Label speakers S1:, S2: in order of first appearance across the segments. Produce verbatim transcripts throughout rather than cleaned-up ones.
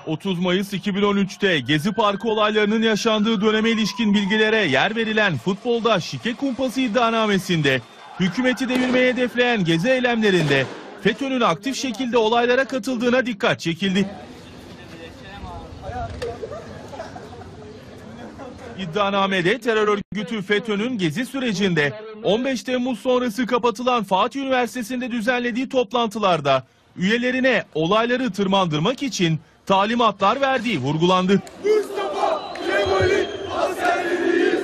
S1: otuz Mayıs iki bin on üç'te Gezi Parkı olaylarının yaşandığı döneme ilişkin bilgilere yer verilen futbolda şike kumpası iddianamesinde hükümeti devirmeye hedefleyen gezi eylemlerinde FETÖ'nün aktif şekilde olaylara katıldığına dikkat çekildi. İddianamede terör örgütü FETÖ'nün gezi sürecinde on beş Temmuz sonrası kapatılan Fatih Üniversitesi'nde düzenlediği toplantılarda üyelerine olayları tırmandırmak için talimatlar verdiği vurgulandı. Mustafa Kemal'in askerleriyiz.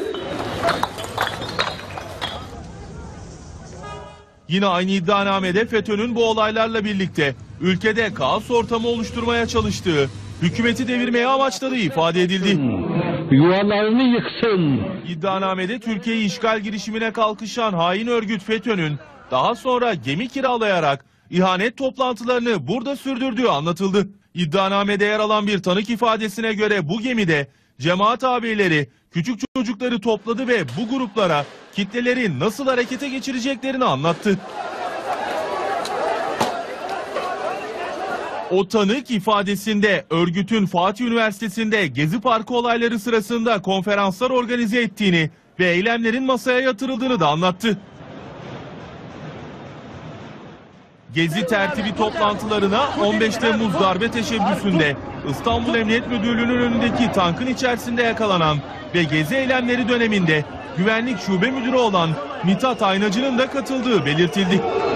S1: Yine aynı iddianamede FETÖ'nün bu olaylarla birlikte ülkede kaos ortamı oluşturmaya çalıştığı, hükümeti devirmeye amaçladığı ifade edildi.
S2: Yuvalarını yıksın.
S1: İddianamede Türkiye'yi işgal girişimine kalkışan hain örgüt FETÖ'nün daha sonra gemi kiralayarak ihanet toplantılarını burada sürdürdüğü anlatıldı. İddianamede yer alan bir tanık ifadesine göre bu gemide cemaat ağabeyleri küçük çocukları topladı ve bu gruplara kitleleri nasıl harekete geçireceklerini anlattı. O tanık ifadesinde örgütün Fatih Üniversitesi'nde Gezi Parkı olayları sırasında konferanslar organize ettiğini ve eylemlerin masaya yatırıldığını da anlattı. Gezi tertibi toplantılarına on beş Temmuz darbe teşebbüsünde İstanbul Emniyet Müdürlüğü'nün önündeki tankın içerisinde yakalanan ve gezi eylemleri döneminde güvenlik şube müdürü olan Mithat Aynacı'nın da katıldığı belirtildi.